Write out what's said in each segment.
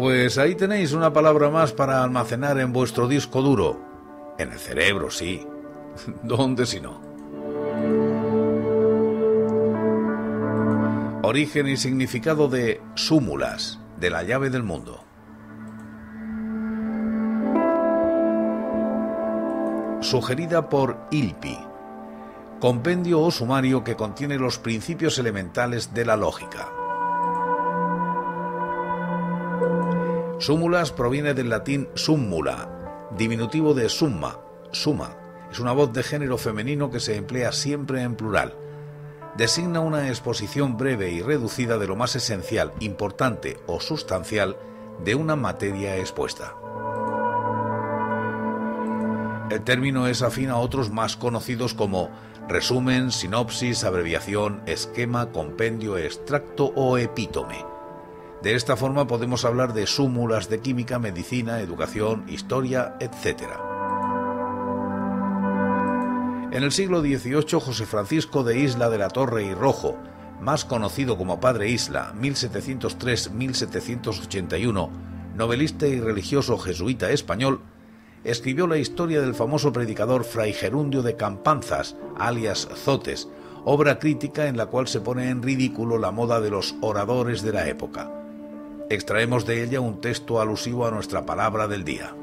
Pues ahí tenéis una palabra más para almacenar en vuestro disco duro. En el cerebro, sí. ¿Dónde si no? Origen y significado de súmulas, de la llave del mundo. Sugerida por Ilpi. Compendio o sumario que contiene los principios elementales de la lógica. Súmulas proviene del latín summula, diminutivo de summa, suma. Es una voz de género femenino que se emplea siempre en plural. Designa una exposición breve y reducida de lo más esencial, importante o sustancial de una materia expuesta. El término es afín a otros más conocidos como resumen, sinopsis, abreviación, esquema, compendio, extracto o epítome. De esta forma podemos hablar de súmulas de química, medicina, educación, historia, etc. En el siglo XVIII, José Francisco de Isla de la Torre y Rojo, más conocido como Padre Isla, 1703-1781, novelista y religioso jesuita español, escribió la historia del famoso predicador Fray Gerundio de Campanzas, alias Zotes, obra crítica en la cual se pone en ridículo la moda de los oradores de la época. Extraemos de ella un texto alusivo a nuestra palabra del día.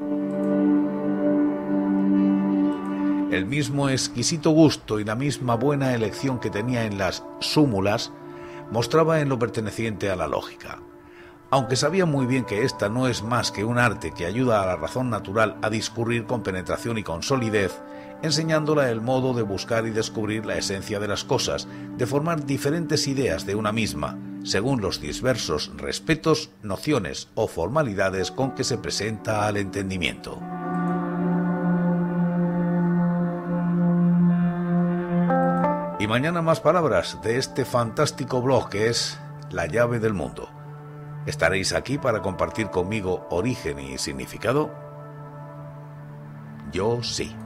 El mismo exquisito gusto y la misma buena elección que tenía en las súmulas mostraba en lo perteneciente a la lógica. Aunque sabía muy bien que esta no es más que un arte que ayuda a la razón natural a discurrir con penetración y con solidez, enseñándola el modo de buscar y descubrir la esencia de las cosas, de formar diferentes ideas de una misma, según los diversos respetos, nociones o formalidades con que se presenta al entendimiento. Y mañana más palabras de este fantástico blog que es La Llave del Mundo. ¿Estaréis aquí para compartir conmigo origen y significado? Yo sí.